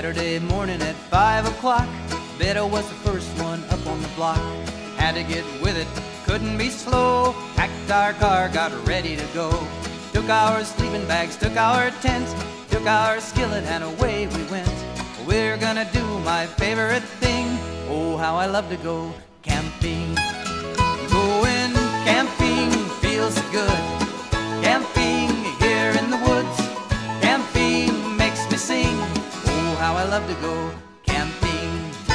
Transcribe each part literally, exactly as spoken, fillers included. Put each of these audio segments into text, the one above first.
Saturday morning at five o'clock, Beto was the first one up on the block. Had to get with it, couldn't be slow. Packed our car, got ready to go. Took our sleeping bags, took our tent, took our skillet, and away we went. We're gonna do my favorite thing. Oh, how I love to go camping. Going camping feels good. Camping here in the woods. Camping makes me sing. Oh, how I love to go camping.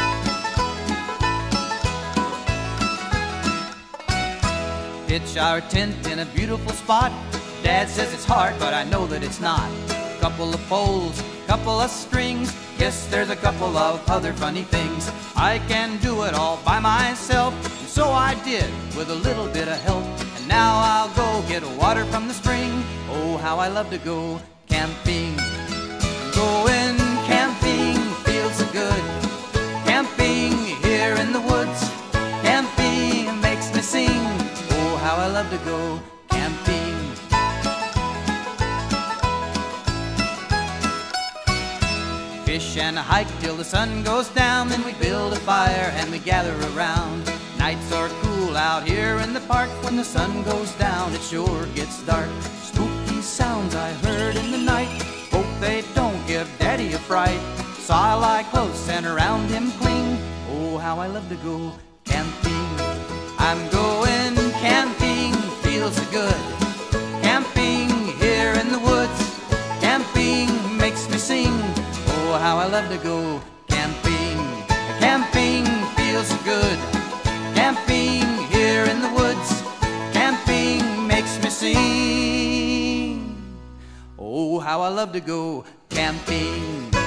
Pitch our tent in a beautiful spot. Dad says it's hard, but I know that it's not. Couple of poles, couple of strings. Yes, there's a couple of other funny things. I can do it all by myself, and so I did with a little bit of help. And now I'll go get water from the spring. Oh, how I love to go camping. Going camping feels so good. Camping here in the woods. Camping makes me sing. Oh, how I love to go camping. Fish and a hike till the sun goes down. Then we build a fire and we gather around. Nights are cool out here in the park. When the sun goes down, it sure gets dark. Spooky sounds I heard in the night. Hope they don't give Daddy a fright. So I lie close and around him cling. Oh, how I love to go camping. I'm going camping, feels so good. Camping here in the woods. Camping makes me sing. Oh, how I love to go camping. Camping feels so good. Camping here in the woods. Camping makes me sing. Oh, how I love to go camping.